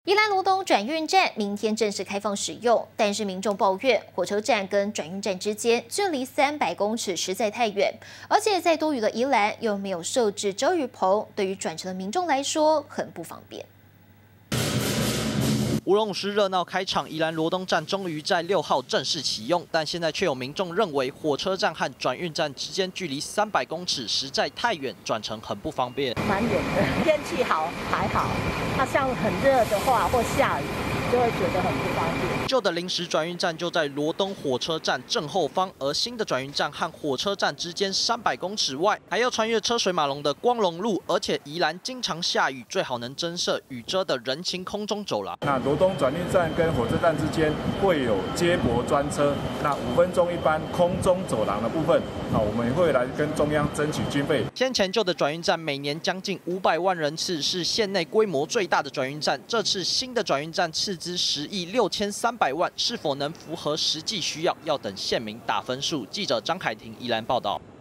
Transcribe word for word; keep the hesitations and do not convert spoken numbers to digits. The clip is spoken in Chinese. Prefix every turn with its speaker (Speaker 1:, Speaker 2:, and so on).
Speaker 1: 宜兰罗东转运站明天正式开放使用，但是民众抱怨火车站跟转运站之间距离三百公尺实在太远，而且在多雨的宜兰又没有设置遮雨棚，对于转乘的民众来说很不方便。
Speaker 2: 舞龙舞狮热闹开场，宜兰罗东站终于在六号正式启用，但现在却有民众认为火车站和转运站之间距离三百公尺实在太远，转乘很不方便。
Speaker 3: 蛮远的，天气好还好，它像很热的话或下雨，就会觉得很不方便。
Speaker 2: 旧的临时转运站就在罗东火车站正后方，而新的转运站和火车站之间三百公尺外，还要穿越车水马龙的光荣路，而且宜兰经常下雨，最好能增设雨遮的人行空中走廊。
Speaker 4: 那罗东转运站跟火车站之间会有接驳专车，那五分钟一班空中走廊的部分，啊，我们会来跟中央争取经费。
Speaker 2: 先前旧的转运站每年将近五百万人次，是县内规模最大的转运站。这次新的转运站斥资十亿六千三百万，是否能符合实际需要，要等县民打分数。记者张凯婷宜兰报道。